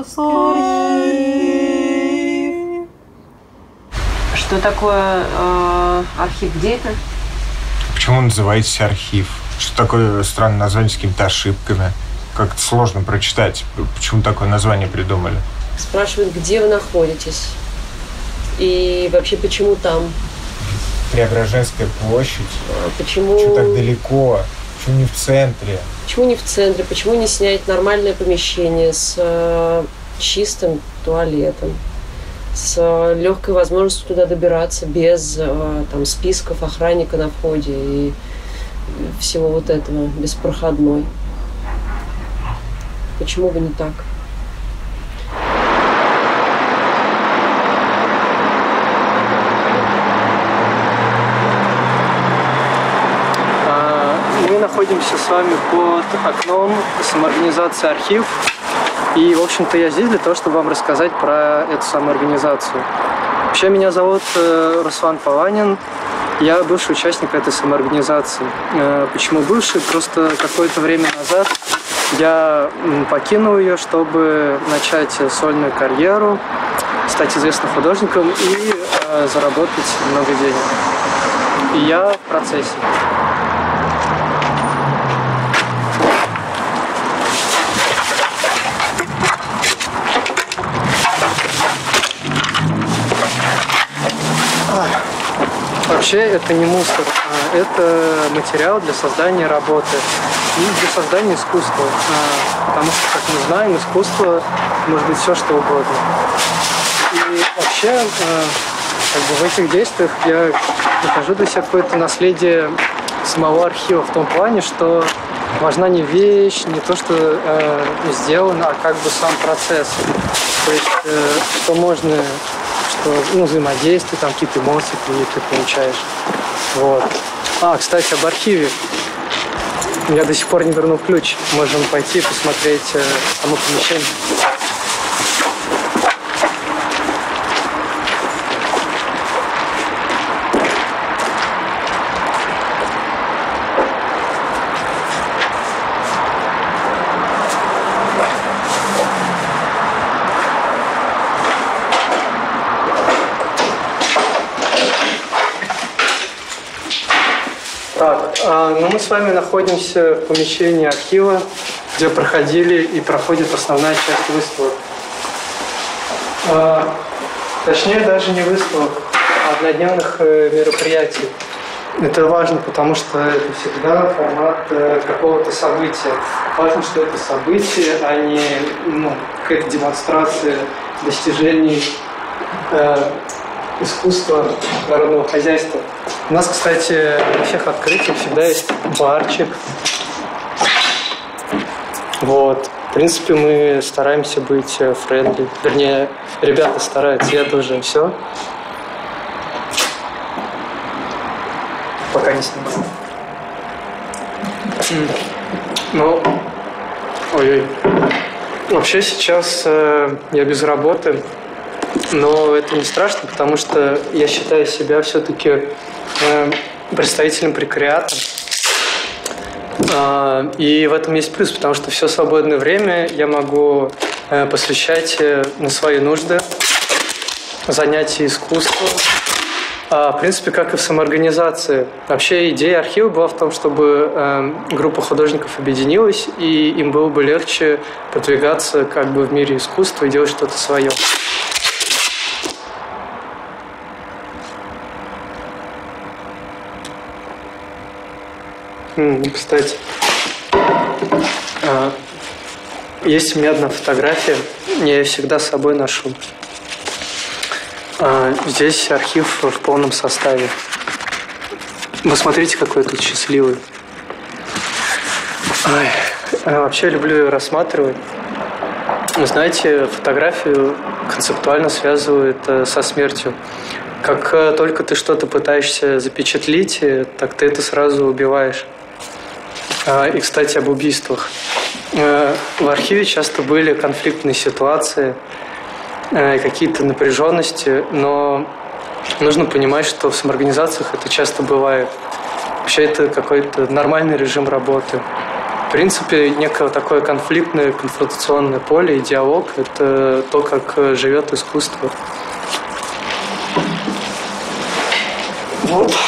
нас архив. Что такое архив? Где это? Почему называетесь архив? Что такое странное название с какими-то ошибками? Как-то сложно прочитать. Почему такое название придумали? Спрашивают, где вы находитесь. И вообще, почему там? Преображенская площадь. Почему так далеко? Почему не в центре? Почему не в центре? Почему не снять нормальное помещение с чистым туалетом? С легкой возможностью туда добираться без там, списков охранника на входе и всего вот этого, без проходной. Почему бы не так? Мы находимся с вами под окном самоорганизации «Архив». И, в общем-то, я здесь для того, чтобы вам рассказать про эту самоорганизацию. Вообще, меня зовут Руслан Пованин. Я бывший участник этой самоорганизации. Почему бывший? Просто какое-то время назад я покинул ее, чтобы начать сольную карьеру, стать известным художником и заработать много денег. И я в процессе. Вообще это не мусор, это материал для создания работы и для создания искусства. Потому что, как мы знаем, искусство может быть все, что угодно. И вообще, как бы в этих действиях я нахожу для себя какое-то наследие самого архива в том плане, что важна не вещь, не то, что сделано, а как бы сам процесс. То есть, что можно... взаимодействие, там какие-то эмоции ты получаешь. Вот. Кстати, об архиве. Я до сих пор не вернул ключ. Можем пойти посмотреть само помещение. Мы с вами находимся в помещении архива, где проходили и проходит основная часть выставок. Точнее, даже не выставок, а однодневных мероприятий. Это важно, потому что это всегда формат какого-то события. Важно, что это событие, а не какая-то демонстрация достижений искусства народного хозяйства. У нас, кстати, на всех открытиях всегда есть барчик. Вот. В принципе, мы стараемся быть френдли. Вернее, ребята стараются, я тоже. Все. Пока не снимаю. Ой-ой. Вообще сейчас я без работы. Но это не страшно, потому что я считаю себя все-таки представителем прекариата. И в этом есть плюс, потому что все свободное время я могу посвящать на свои нужды, занятия искусством. В принципе, как и в самоорганизации. Вообще идея архива была в том, чтобы группа художников объединилась, и им было бы легче продвигаться как бы в мире искусства и делать что-то свое. Кстати, есть у меня одна фотография, я ее всегда с собой ношу. Здесь архив в полном составе. Вы смотрите, какой тут счастливый. Вообще люблю ее рассматривать. Знаете, фотографию концептуально связывают со смертью. Как только ты что-то пытаешься запечатлеть, так ты это сразу убиваешь. И, кстати, об убийствах. В архиве часто были конфликтные ситуации, какие-то напряженности, но нужно понимать, что в самоорганизациях это часто бывает. Вообще это какой-то нормальный режим работы. В принципе, некое такое конфликтное, конфронтационное поле и диалог – это то, как живет искусство. Вот.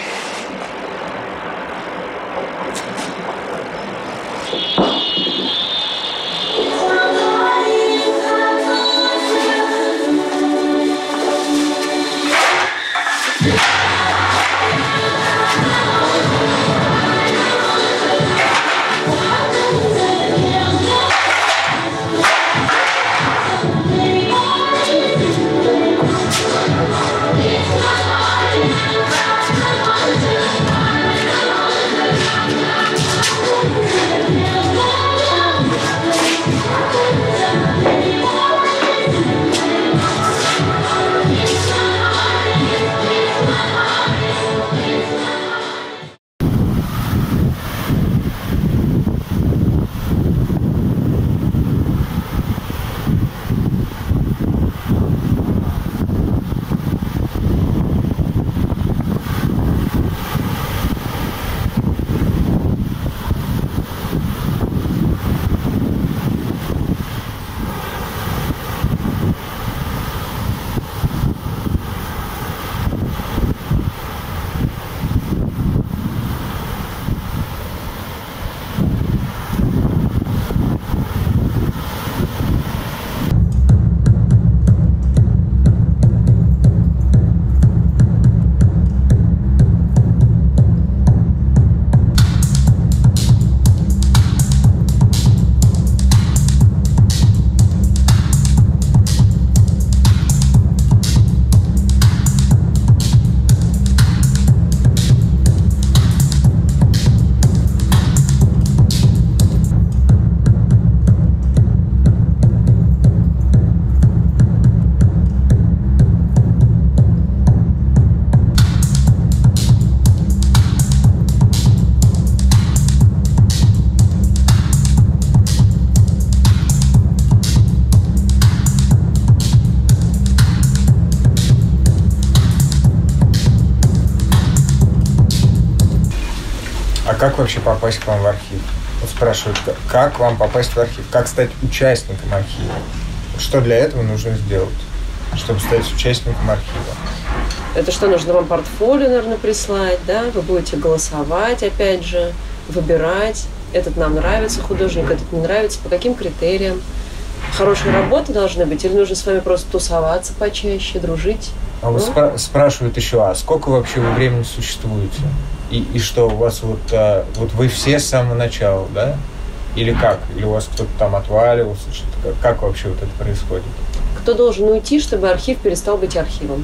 А как вообще попасть к вам в архив? Вот спрашивают, как вам попасть в архив? Как стать участником архива? Что для этого нужно сделать, чтобы стать участником архива? Это что, нужно вам портфолио, наверное, прислать, да? Вы будете голосовать, опять же, выбирать. Этот нам нравится художник, этот не нравится. По каким критериям? Хорошие работы должны быть? Или нужно с вами просто тусоваться почаще, дружить? А вот спрашивают еще, а сколько вообще вы времени существуете? И что, у вас вот вы все с самого начала, да? Или как? Или у вас кто-то там отваливался? Как вообще вот это происходит? Кто должен уйти, чтобы архив перестал быть архивом?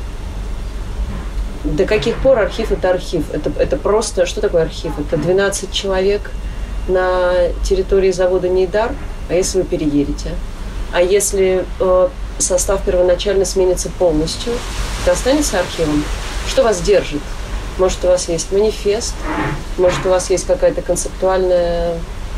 До каких пор архив – это архив? Это просто… Что такое архив? Это 12 человек на территории завода «Нейдар», а если вы переедете? А если состав первоначально сменится полностью, это останется архивом? Что вас держит? Может, у вас есть манифест, может, у вас есть какая-то концептуальная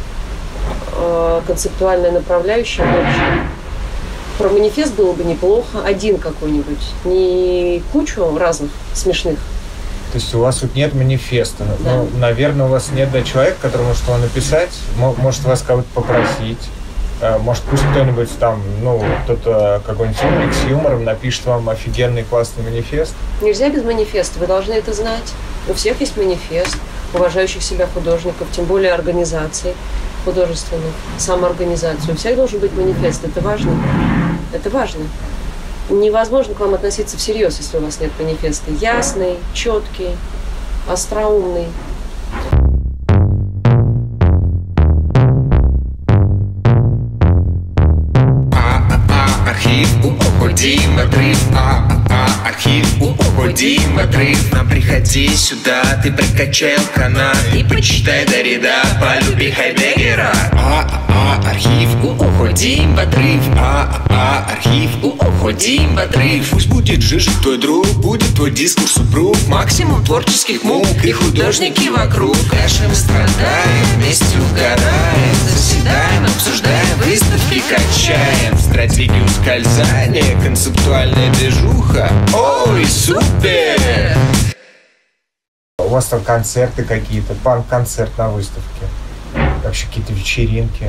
направляющая больше. Про манифест было бы неплохо, один какой-нибудь, не кучу разных смешных. То есть у вас тут нет манифеста, да. Ну, наверное, у вас нет человека, который может его написать, может вас кого-то попросить. Может, пусть кто-нибудь там, кто-то какой-нибудь умник с юмором напишет вам офигенный классный манифест. Нельзя без манифеста, вы должны это знать. У всех есть манифест, уважающих себя художников, тем более организаций художественных, самоорганизацию. У всех должен быть манифест, это важно. Это важно. Невозможно к вам относиться всерьез, если у вас нет манифеста. Ясный, четкий, остроумный. Архив, уходим в отрыв, архив, уходим в отрыв. Нам приходи сюда, ты прикачай канат и почитай Дорида, полюби Хайдеггера. Архив, уходим в отрыв, архив, уходим в отрыв. Пусть будет жижик твой друг, будет твой дискурс супруг, максимум творческих мук и художники вокруг. Конечно, мы страдаем, вместе угораем, заседаем, обсуждаем, выставки качаем, стратегию скользания, концептуальная движуха. Ой, супер! У вас там концерты какие-то, панк-концерт на выставке. вообще какие-то вечеринки,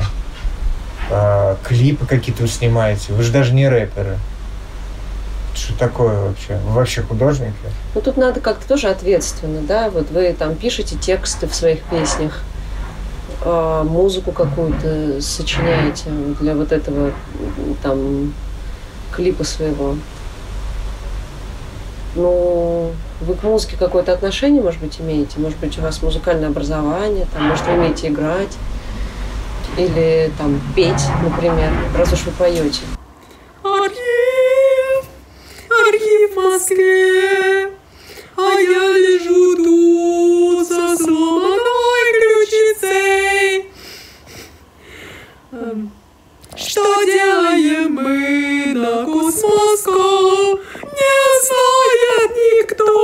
клипы какие-то вы снимаете? Вы же даже не рэперы. Что такое вообще? Вы вообще художники? Ну, тут надо как-то тоже ответственно, да? Вот вы там пишете тексты в своих песнях, музыку какую-то сочиняете для вот этого там клипа своего. Ну, вы к музыке какое-то отношение, может быть, имеете? Может быть, у вас музыкальное образование, там, может, вы умеете играть или там петь, например, раз уж вы поете. Архив в Москве, а я лежу тут со сломанной ключицей. Что делаем мы на Космоску, не знает никто.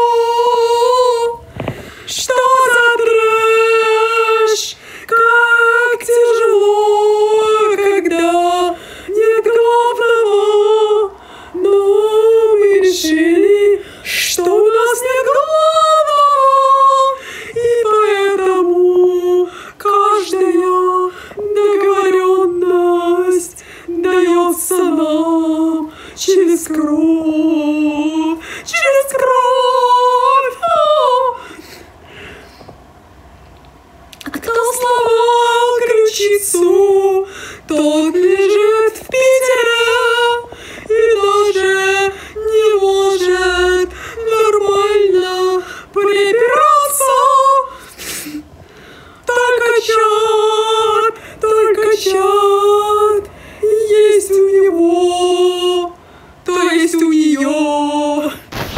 Что за трэш, как тяжело, когда нет главного. Но мы решили, что у нас нет главного, и поэтому каждая договоренность дается нам через кровь, через кровь. Кто сломал ключицу, тот лежит в Питере и даже не может нормально прибираться. Только чат есть у него, то есть у нее.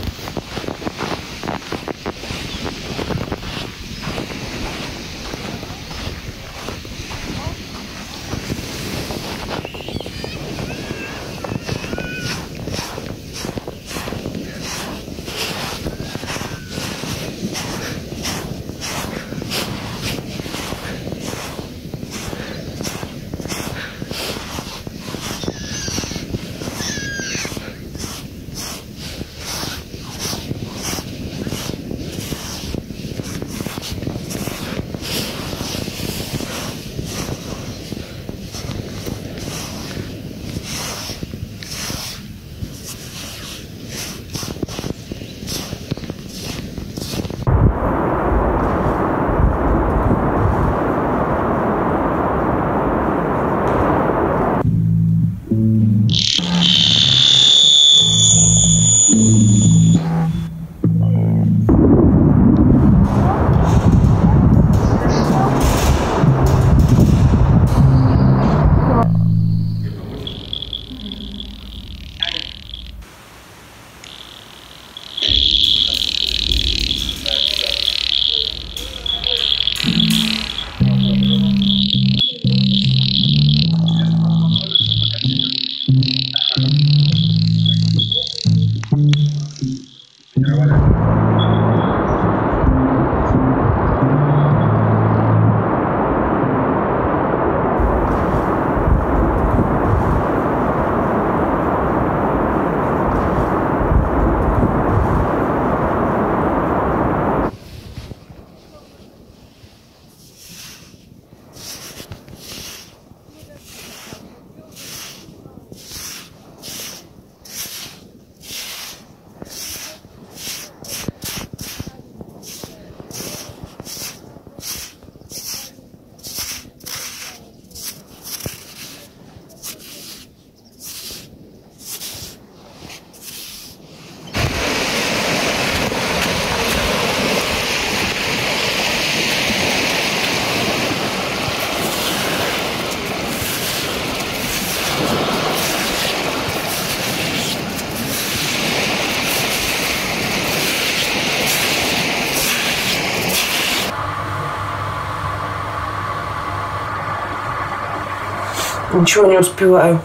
Ничего не успеваю.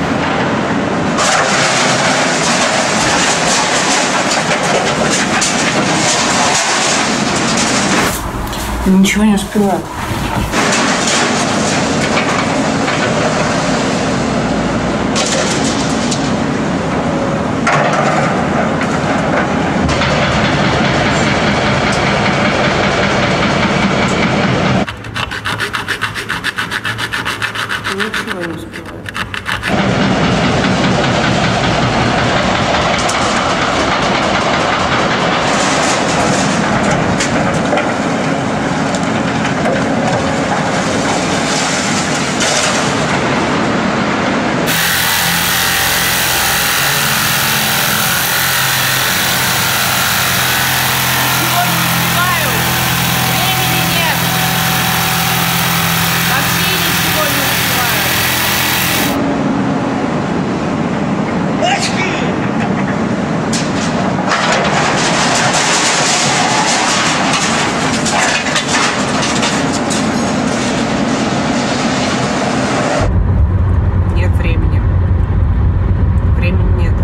Ничего не успеваю. успеваю. Нет времени. Времени нет.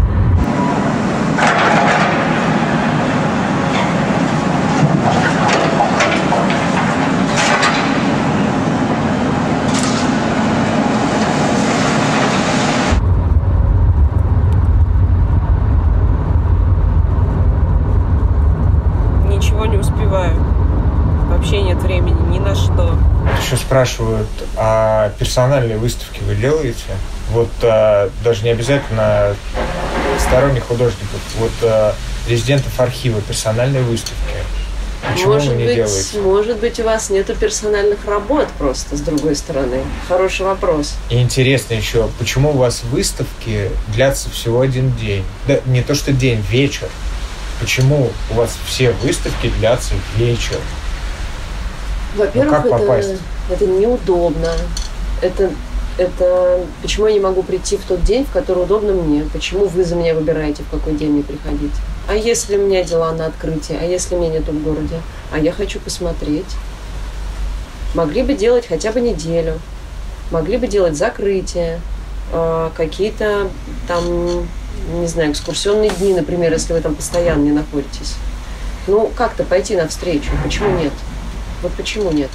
Ничего не успеваю. Вообще нет времени ни на что. Еще спрашивают, а персональные выставки вы делаете? Вот даже не обязательно сторонних художников, вот резидентов архива, персональные выставки. Почему вы не делаете? Может быть, у вас нету персональных работ просто, с другой стороны. Хороший вопрос. И интересно еще, почему у вас выставки длятся всего один день? Да не то что день, вечер. Почему у вас все выставки длятся вечер? Во-первых, как попасть? это неудобно. Это почему я не могу прийти в тот день, в который удобно мне? Почему вы за меня выбираете, в какой день мне приходить? А если у меня дела на открытие? А если меня нету в городе? А я хочу посмотреть. Могли бы делать хотя бы неделю. Могли бы делать закрытие. Какие-то там, не знаю, экскурсионные дни, например, если вы там постоянно не находитесь. Ну, как-то пойти навстречу. Почему нет? Вот почему нет?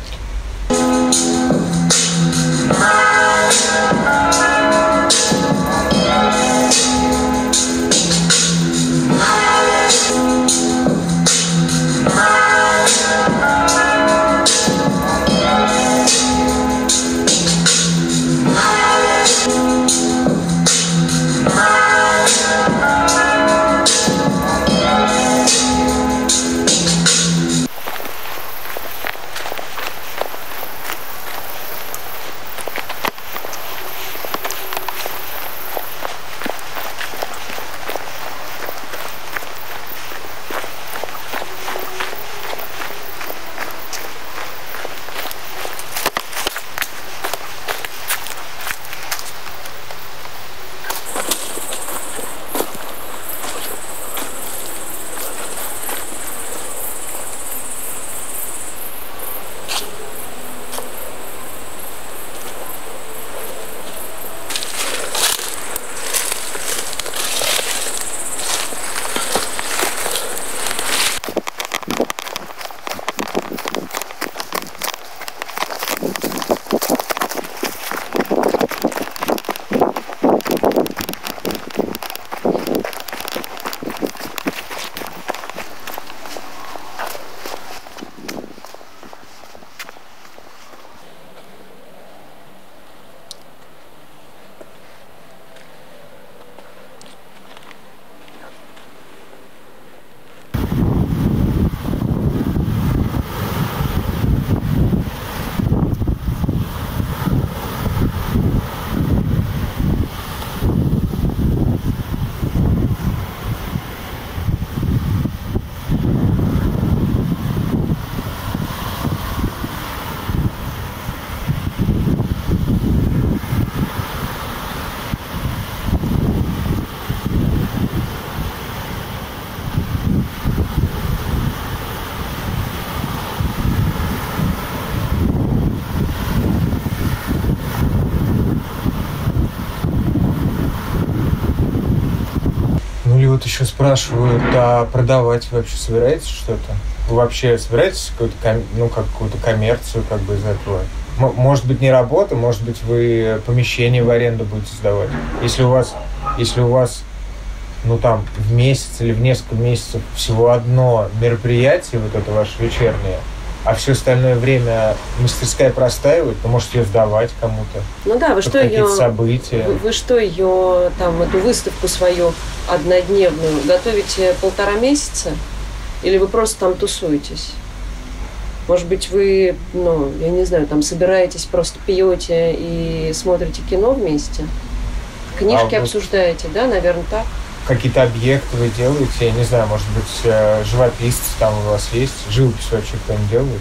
Вот еще спрашивают, а продавать вы вообще собираетесь что-то? Вы вообще собираетесь какую-то коммерцию как бы из этого? Может быть, не работа, может быть, вы помещение в аренду будете сдавать. Если у вас в месяц или в несколько месяцев всего одно мероприятие, вот это ваше вечернее, а все остальное время мастерская простаивает, вы можете ее сдавать кому-то. Ну да, вы под что ее... какие-то события. Вы что ее, там, эту выставку свою однодневную готовите 1,5 месяца? Или вы просто там тусуетесь? Может быть, вы, ну, я не знаю, там собираетесь, просто пьете и смотрите кино вместе? Книжки вот обсуждаете, да, наверное, так? Какие-то объекты вы делаете, я не знаю, может быть, живописцы там у вас есть, живопись вообще кто-нибудь делает?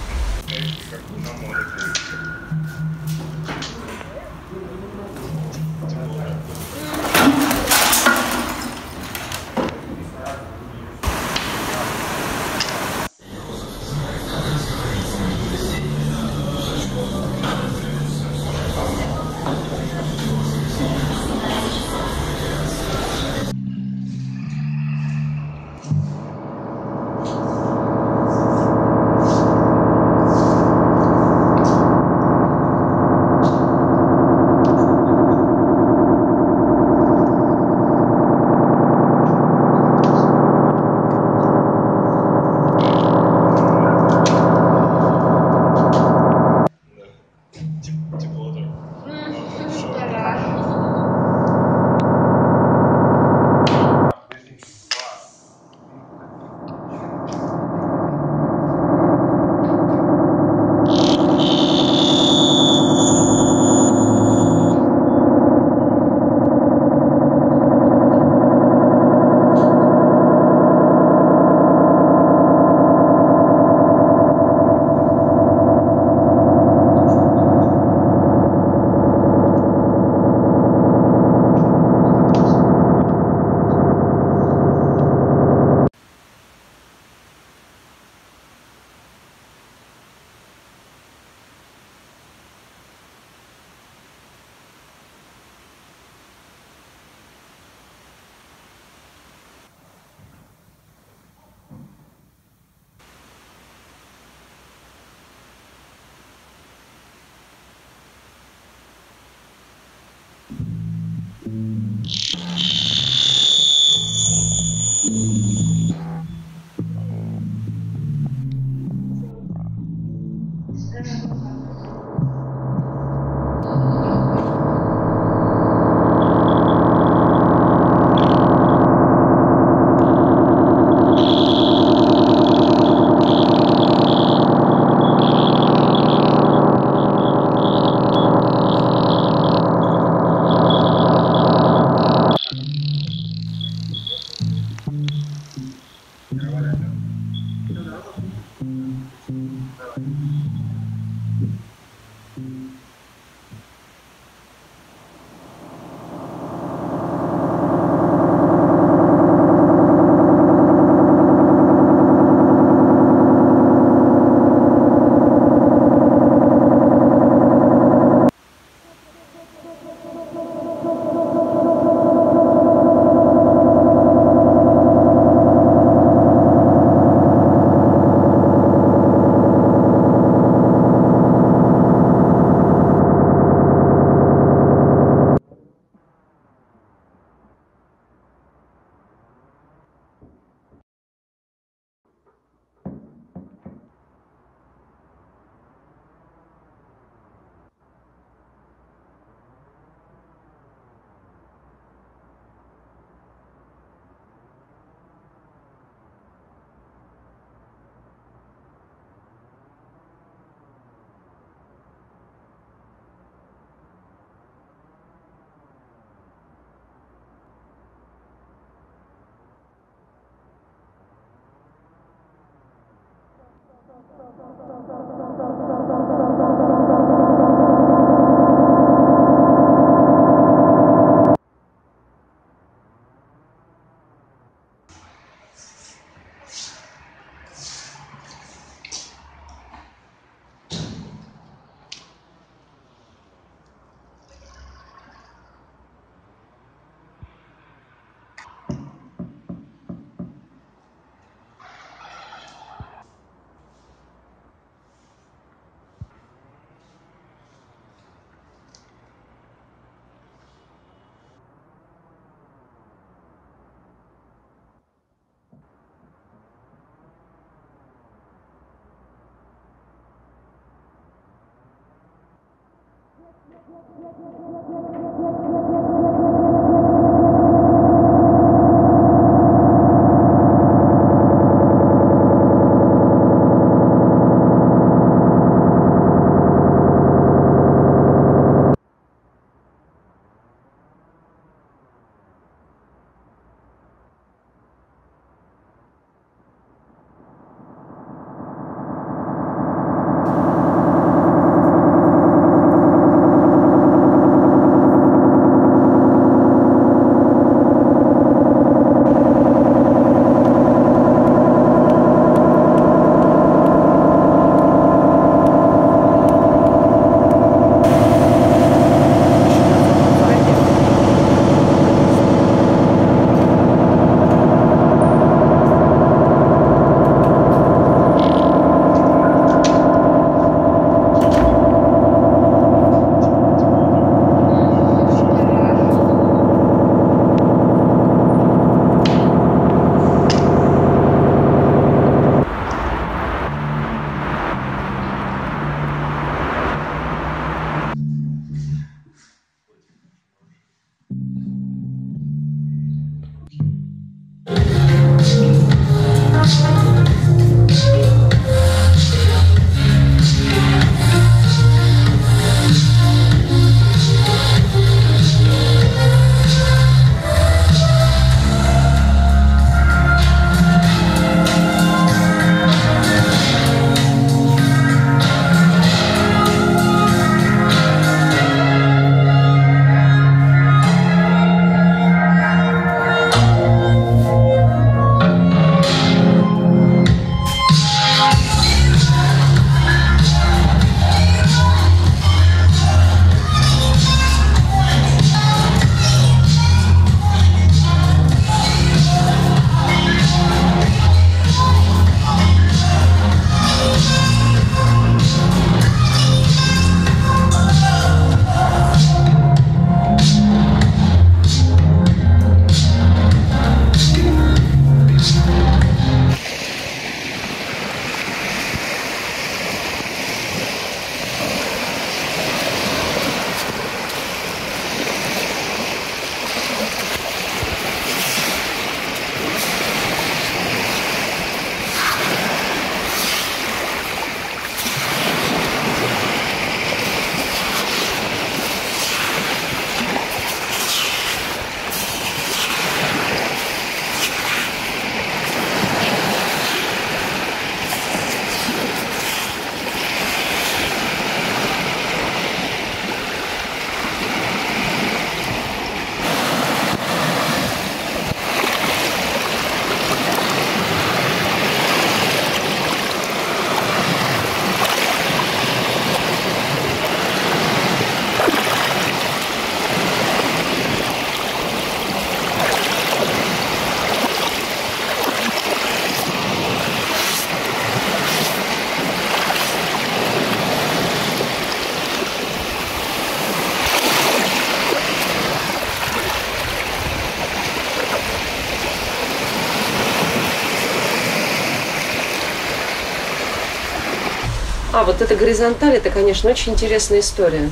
Вот эта горизонталь, это, конечно, очень интересная история.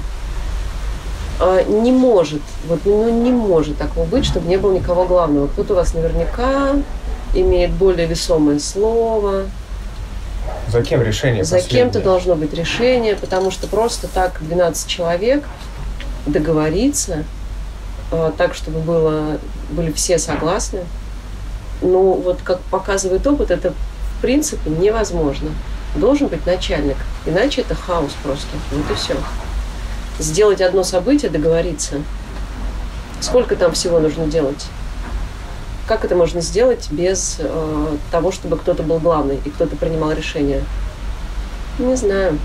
Не может, не может такого быть, чтобы не было никого главного. Кто-то у вас наверняка имеет более весомое слово. За кем решение За кем-то должно быть решение, потому что просто так 12 человек договориться, так, чтобы были все согласны, ну, вот как показывает опыт, это в принципе невозможно. Должен быть начальник, иначе это хаос просто. Вот и все. Сделать одно событие, договориться. Сколько там всего нужно делать? Как это можно сделать без того, чтобы кто-то был главный и кто-то принимал решение? Не знаю.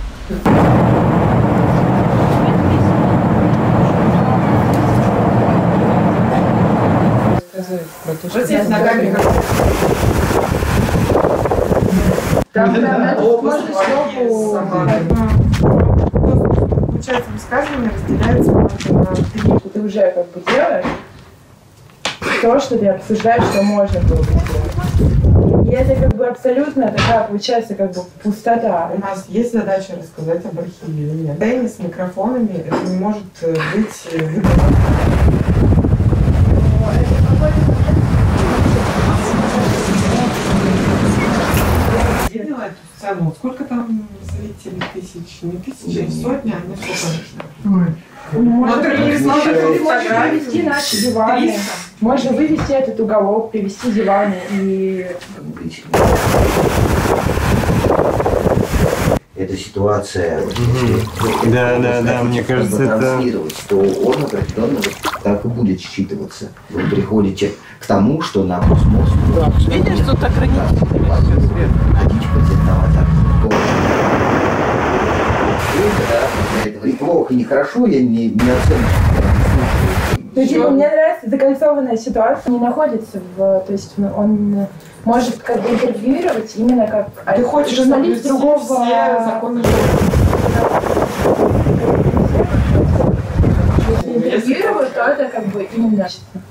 Вот здесь ногами. Там можно получается, высказывания разделяются на три. Ты уже как бы делаешь, то, что ты обсуждаешь, что можно было бы сделать. И это как бы абсолютно такая, получается, как бы пустота. У нас есть задача рассказать об архиве или нет. Дэнни с микрофонами, это не может быть выдавано. Видела эту сцену? Сколько там зрителей? Тысяч? Не тысячи, а сотни, а не сколько? Можно привести наши диваны. Можно вывести этот уголок, привести диваны и... Эта ситуация, Да, мне кажется, это... транслировать, то он определенно так и будет считываться. Вы приходите к тому, что на космос... Видишь, тут ограничительно все свет. Это плохо, нехорошо, я не оцениваю. Ну, типа, мне нравится закольцованная ситуация, не находится в... То есть он может как бы интервьюировать именно как... Ты хочешь журналист другого... все законы Если интервьюировать, то это как бы именно...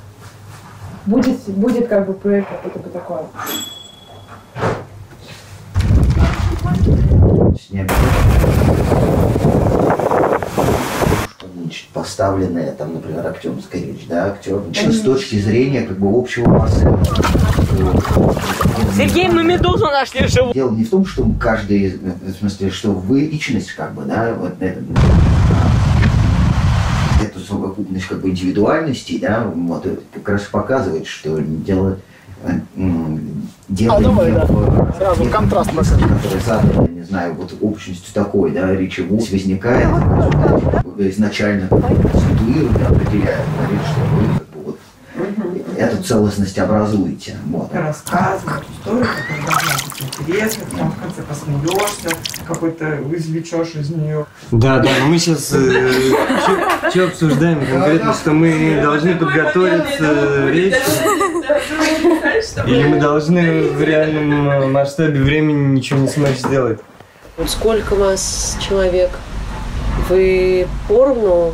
Будет как бы проект какой-то такой. Не обязательно. Значит, поставленная, там, например, актерская речь, да, актер, с точки зрения как бы общего массы. Сергей, мы медузу нашли живую. Дело не в том, что каждый, в смысле, что вы личность, как бы, да, вот эту совокупность как бы индивидуальностей, да, вот, как раз показывает, что дело не в Сразу контраст который задан, не знаю, вот общностью такой, да, речевой возникает, изначально конституирует, определяет, говорит, что вы как бы вот эту целостность образуете. Вот. Рассказывать историю, которая должна быть интересной, потом в конце посмеешься, какой-то извлечешь из нее. Да, но мы сейчас что обсуждаем конкретно, что мы должны подготовиться речь, или мы должны в реальном масштабе времени ничего не смочь сделать? Вот сколько вас человек? Вы поровну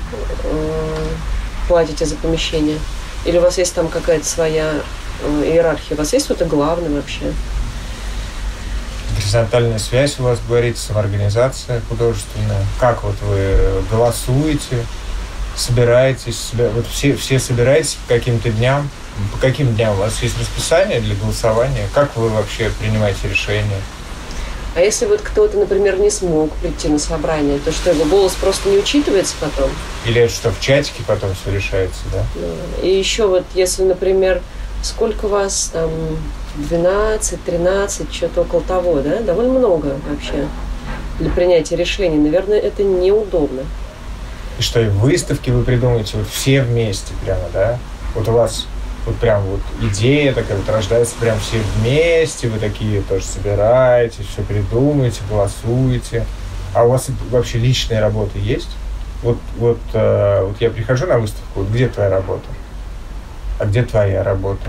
платите за помещение? Или у вас есть там какая-то своя иерархия? У вас есть кто-то главный вообще? Горизонтальная связь у вас, говорится, самоорганизация художественная. Как вот вы голосуете, собираетесь? Вот все собираетесь по каким-то дням? По каким дням? У вас есть расписание для голосования? Как вы вообще принимаете решения? А если вот кто-то, например, не смог прийти на собрание, то что, его голос просто не учитывается потом? Или это что, в чатике потом все решается, да? Да. И еще вот, если, например, сколько вас там, 12, 13, что-то около того, да? Довольно много вообще для принятия решений. Наверное, это неудобно. И что, и выставки вы придумаете вот все вместе прямо, да? Вот у вас вот прям вот идея такая вот рождается прям все вместе, вы такие тоже собираетесь, все придумаете, голосуете. А у вас вообще личные работы есть? Вот я прихожу на выставку, вот где твоя работа? А где твоя работа?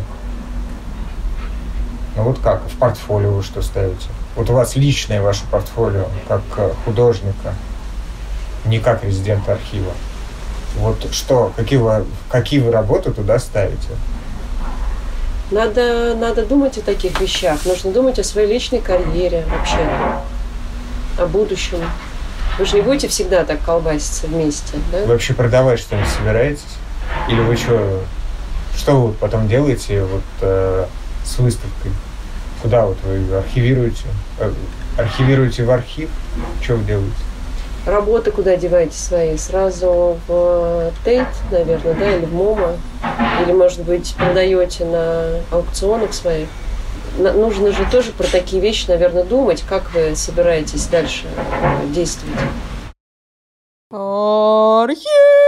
Ну вот как? В портфолио вы что ставите? Вот у вас личное ваше портфолио, как художника, не как резидента архива. Вот что, какие вы работы туда ставите? Надо думать о таких вещах. Нужно думать о своей личной карьере вообще, о будущем. Вы же не будете всегда так колбаситься вместе, да? Вы вообще продавать что-нибудь собираетесь? Или вы что вы потом делаете вот с выставкой? Куда вот вы архивируете? Архивируете в архив? Что вы делаете? Работы куда деваете свои? Сразу в Тейт, наверное, да, или в МОМА? Или, может быть, продаете на аукционах своих? Нужно же тоже про такие вещи, наверное, думать, как вы собираетесь дальше действовать. Архив!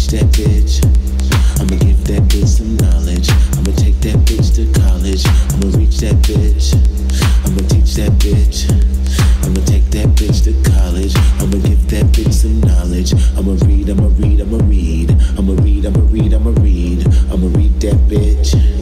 reach that bitch. I'ma give that bitch some knowledge. I'ma take that bitch to college. I'ma reach that bitch. I'ma teach that bitch. I'ma take that bitch to college. I'ma give that bitch some knowledge. I'ma read, I'ma read, I'ma read. I'ma read, I'ma read, I'ma read. I'ma read that bitch.